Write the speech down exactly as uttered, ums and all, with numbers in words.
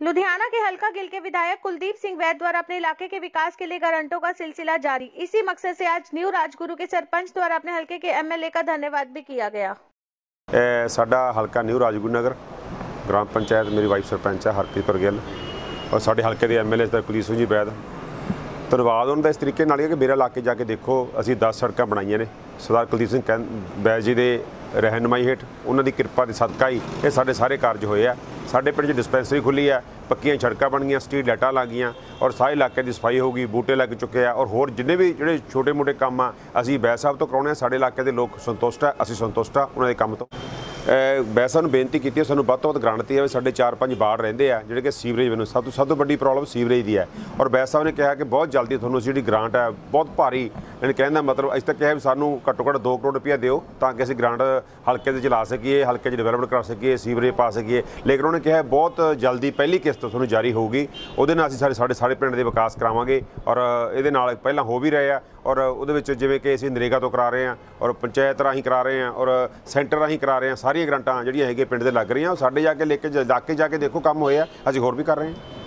लुधियाना के हल्का गिल के विधायक कुलदीप सिंह वैद द्वारा अपने इलाके के विकास के लिए गारंटों का सिलसिला जारी। इसी मकसद से आज न्यू राजगुरु के सरपंच द्वारा अपने हल्के के एमएलए का धन्यवाद भी किया गया। साडा हल्का न्यू राजगुरु नगर ग्राम पंचायत मेरी वाइफ सरपंच है हरप्रीत कौर गिल और साडे हल्के के एमएलए कुलदीप सिंह जी वैद। धन्यवाद उन्होंने इस तरीके नाल कि मेरे इलाके जाके देखो असीं दस सड़कां बनाईਆਂ ने सरदार कुलदीप सिंह वैद जी के रहनुमाई हेठ उन्हों की किरपा के सदका ही ये साढ़े सारे कार्य होए आ। साढ़े पिंड डिस्पैंसरी खुली है, पक्कियां सड़कां बन गई, स्ट्रीट लाइटां लग गई और सारे इलाके की सफाई होगी, बूटे लग चुके हैं और होर जिन्ने भी जो छोटे मोटे काम आ असीं वैद साहब तो कराने। साढ़े इलाके के लोग संतुष्ट है, असीं संतुष्ट आ उन्होंने काम तो। वैद साहब नूं बेनती की सानूं वध तों वध ग्रांट दी है। साढ़े चार पाँच वार्ड रहिंदे आ जिहड़े कि सीवरेज मैनूं सब तो सब तो वड्डी प्रॉब्लम सीवरेज की है और वैद साहब ने कहा कि बहुत जल्दी तुहानूं जिहड़ी ग्रांट है बहुत भारी यानी कहण दा मतलब असीं तां कहा भी सानूं घट्टो घट्ट दो करोड़ रुपया दिओ तां कि असीं ग्रांट हल्के ते चला सकीए, हल्के डिवेलपमेंट कर सकीए, सीवरेज पा सकीए। लेकिन उन्होंने कहा बहुत जल्दी पहली किस्त तुहानूं जारी होगी, उहदे नाल असीं सारे साढ़े सारे पिंड दे विकास करावांगे और इहदे नाल पहिलां हो भी रहे आ और उहदे विच जिवें कि असीं नरेगा तो करा रहे हैं और पंचायत राहीं करा रहे हैं और सेंटर राहीं करा रहे हैं। सारियां ग्रांटां जिहड़ियां हैगे पिंड दे लग रही हैं साडे जाके लेके जाके जाके देखो काम होए आ, असीं होर भी कर रहे हैं।